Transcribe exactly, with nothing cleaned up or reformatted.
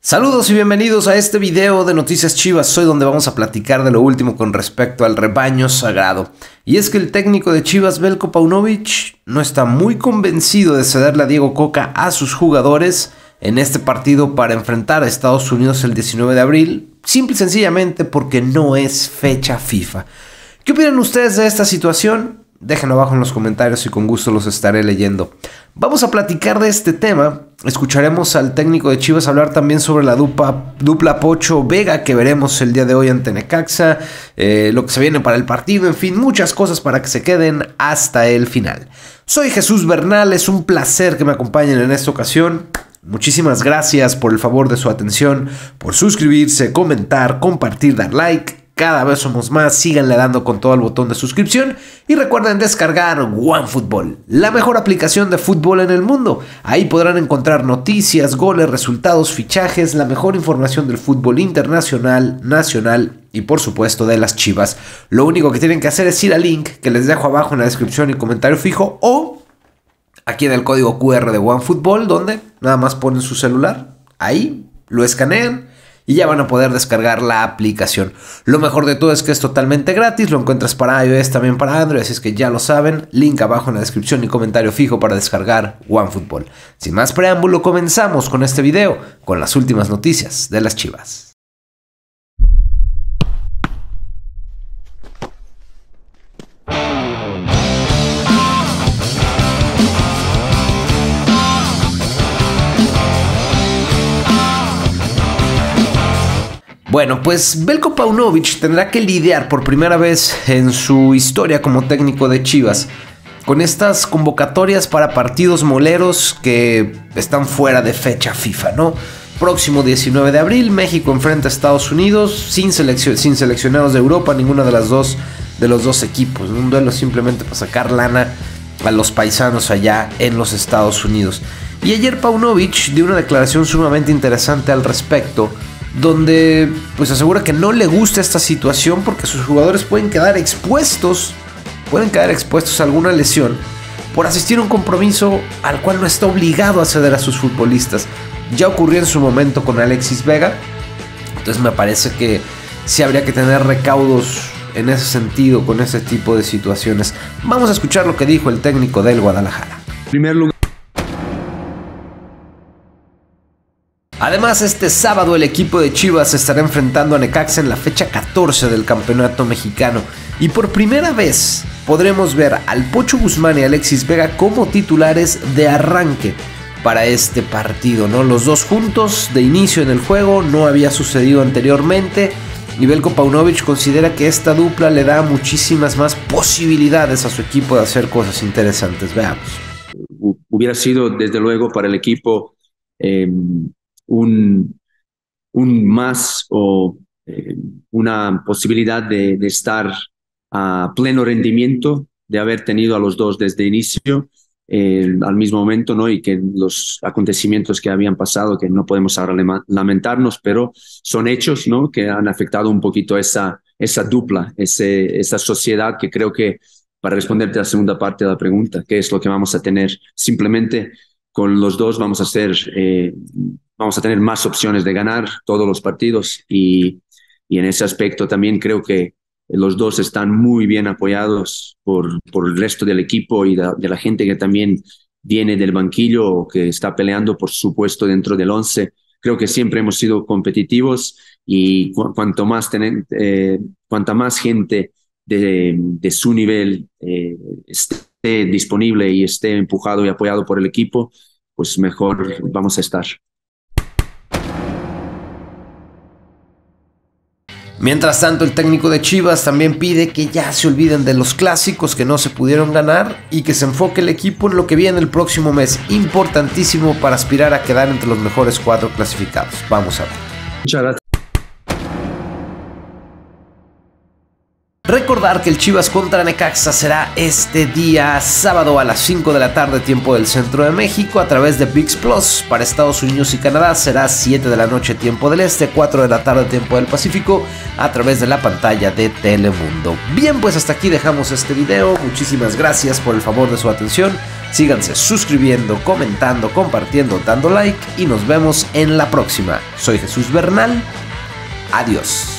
Saludos y bienvenidos a este video de Noticias Chivas, hoy donde vamos a platicar de lo último con respecto al rebaño sagrado. Y es que el técnico de Chivas, Veljko Paunovic, no está muy convencido de cederle a Diego Coca a sus jugadores en este partido para enfrentar a Estados Unidos el diecinueve de abril, simple y sencillamente porque no es fecha FIFA. ¿Qué opinan ustedes de esta situación? Déjenlo abajo en los comentarios y con gusto los estaré leyendo. Vamos a platicar de este tema. Escucharemos al técnico de Chivas hablar también sobre la dupla, dupla Pocho Vega que veremos el día de hoy ante Necaxa, eh, lo que se viene para el partido, en fin, muchas cosas para que se queden hasta el final. Soy Jesús Bernal, es un placer que me acompañen en esta ocasión. Muchísimas gracias por el favor de su atención, por suscribirse, comentar, compartir, dar like. Cada vez somos más, síganle dando con todo el botón de suscripción y recuerden descargar OneFootball, la mejor aplicación de fútbol en el mundo. Ahí podrán encontrar noticias, goles, resultados, fichajes, la mejor información del fútbol internacional, nacional y por supuesto de las Chivas. Lo único que tienen que hacer es ir al link que les dejo abajo en la descripción y comentario fijo o aquí en el código Q R de OneFootball, donde nada más ponen su celular, ahí lo escanean y ya van a poder descargar la aplicación. Lo mejor de todo es que es totalmente gratis, lo encuentras para iOS, también para Android, así es que ya lo saben, link abajo en la descripción y comentario fijo para descargar OneFootball. Sin más preámbulo, comenzamos con este video, con las últimas noticias de las Chivas. Bueno, pues Veljko Paunovic tendrá que lidiar por primera vez en su historia como técnico de Chivas con estas convocatorias para partidos moleros que están fuera de fecha FIFA, ¿no? Próximo diecinueve de abril, México enfrenta a Estados Unidos sin, seleccion sin seleccionados de Europa, ninguna de las dos de los dos equipos, un duelo simplemente para sacar lana a los paisanos allá en los Estados Unidos. Y ayer Paunovic dio una declaración sumamente interesante al respecto, donde pues asegura que no le gusta esta situación porque sus jugadores pueden quedar expuestos, pueden quedar expuestos a alguna lesión por asistir a un compromiso al cual no está obligado a ceder a sus futbolistas. Ya ocurrió en su momento con Alexis Vega, entonces me parece que sí habría que tener recaudos en ese sentido con ese tipo de situaciones. Vamos a escuchar lo que dijo el técnico del Guadalajara. En primer lugar, además, este sábado el equipo de Chivas se estará enfrentando a Necaxa en la fecha catorce del campeonato mexicano y por primera vez podremos ver al Pocho Guzmán y Alexis Vega como titulares de arranque para este partido, ¿no? Los dos juntos de inicio en el juego, no había sucedido anteriormente y Veljko Paunovic considera que esta dupla le da muchísimas más posibilidades a su equipo de hacer cosas interesantes. Veamos. Hubiera sido desde luego para el equipo eh, Un, un más o eh, una posibilidad de, de estar a pleno rendimiento, de haber tenido a los dos desde inicio eh, al mismo momento, ¿no? Y que los acontecimientos que habían pasado, que no podemos ahora lamentarnos, pero son hechos, ¿no? Que han afectado un poquito esa, esa dupla, ese, esa sociedad que creo que, para responderte a la segunda parte de la pregunta, ¿qué es lo que vamos a tener? Simplemente con los dos vamos a hacer... Eh, Vamos a tener más opciones de ganar todos los partidos y, y en ese aspecto también creo que los dos están muy bien apoyados por, por el resto del equipo y de, de la gente que también viene del banquillo o que está peleando por su puesto dentro del once. Creo que siempre hemos sido competitivos y cu cuanto más ten eh, cuanta más gente de, de su nivel eh, esté disponible y esté empujado y apoyado por el equipo, pues mejor vamos a estar. Mientras tanto, el técnico de Chivas también pide que ya se olviden de los clásicos que no se pudieron ganar y que se enfoque el equipo en lo que viene el próximo mes, importantísimo para aspirar a quedar entre los mejores cuatro clasificados. Vamos a ver. Muchas gracias. Recordar que el Chivas contra Necaxa será este día sábado a las cinco de la tarde, tiempo del centro de México, a través de ViX Plus. Para Estados Unidos y Canadá será siete de la noche, tiempo del este, cuatro de la tarde, tiempo del Pacífico, a través de la pantalla de Telemundo. Bien, pues hasta aquí dejamos este video. Muchísimas gracias por el favor de su atención. Síganse suscribiendo, comentando, compartiendo, dando like y nos vemos en la próxima. Soy Jesús Bernal. Adiós.